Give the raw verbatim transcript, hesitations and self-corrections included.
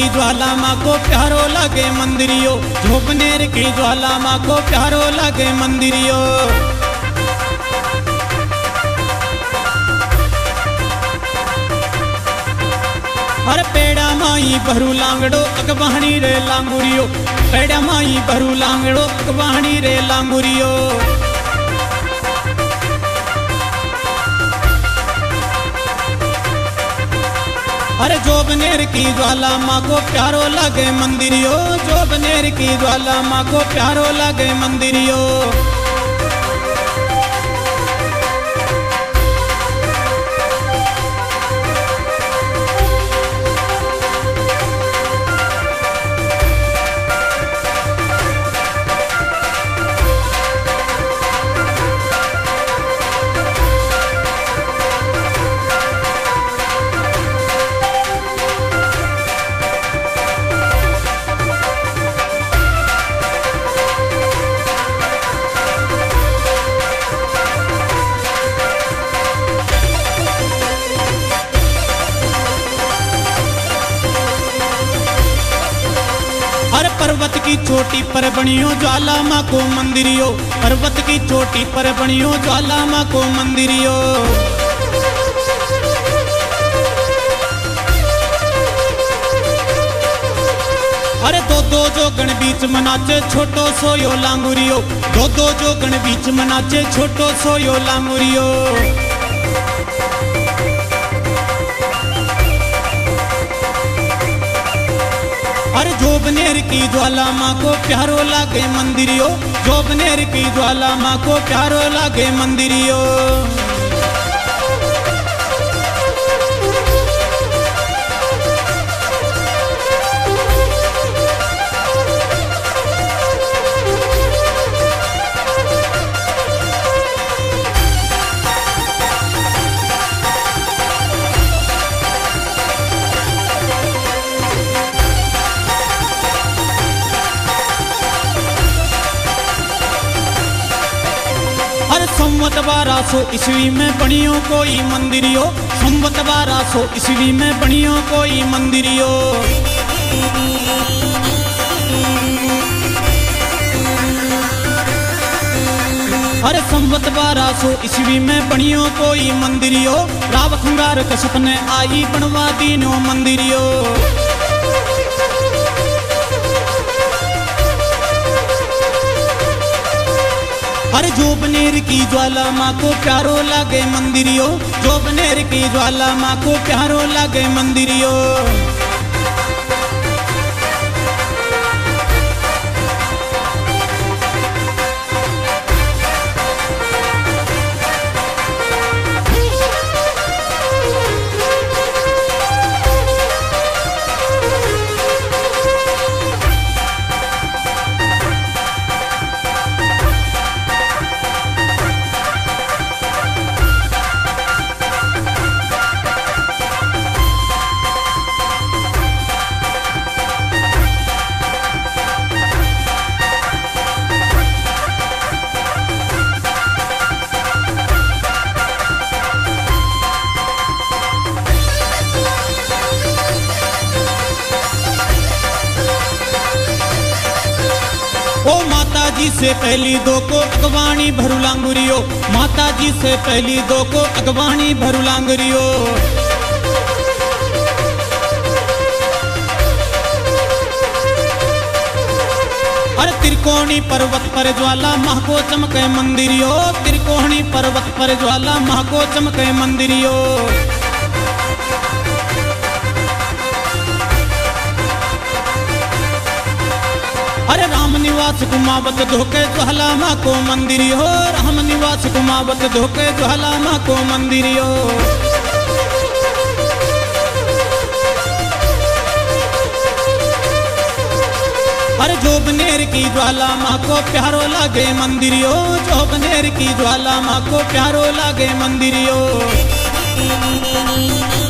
ज्वाला माँ को प्यारो लगे मंदिरियो, जोबनेर की ज्वाला माँ को प्यारो लगे मंदिरियो। अरे पेड़ा माई भरू लांगड़ो अगवाणी रे लांगुरियो, पेड़ा माई भरू लांगड़ो अगवाणी रे लांगुरियो। अरे जोबनेर की ज्वाला माँ को प्यारो लगे मंदिरियो, जोबनेर की ज्वाला माँ को प्यारो लगे मंदिरियो। पर्वत की चोटी पर बनियो ज्वाला माँ को मंदिरियो, पर्वत की चोटी पर बनियो ज्वाला माँ को मंदिरियो। अरे दो दो जो गण बीच मनाचे छोटो सो यो लांगुरियो, दो दो जो गण बीच मनाचे छोटो सो यो लांगुरियो। अरे जोबनेर की ज्वाला माँ को प्यारो लागे मंदिरियो, जोबनेर की ज्वाला माँ को प्यारो लागे मंदिरियो। संवत बारह सौ ईस्वी में बनियो कोई मंदिरियो, संवत बारह सौ ईस्वी में बनियो कोई मंदिरियो। अरे संवत बारह सौ ईस्वी में बनियो कोई मंदिरियो, राव खंगार के सपने आई बनवा दीनो मंदिरियो। अरे जोबनेर की ज्वाला माँ को प्यारो लागे मंदिरियो, जोबनेर की ज्वाला माँ को प्यारो लागे मंदिरियो। ओ माता जी से पहली दो को अगवाणी भरू लांगुरियो, माता जी से पहली दो को अगवाणी भरू लांगुरियो। अरे त्रिकोणी पर्वत पर ज्वाला माँ को चमके मंदिरियो, त्रिकोणी पर्वत पर ज्वाला माँ को चमके मंदिरियो। अरे राम निवास कुमावत धोके ज्वाला माँ को मंदिरियो, राम निवास कुमावत धोके ज्वाला माँ को मंदिरियो। अरे जोबनेर की ज्वाला माँ को प्यारो लागे मंदिरियो, जोबनेर की ज्वाला माँ को प्यारो लागे मंदिरियो।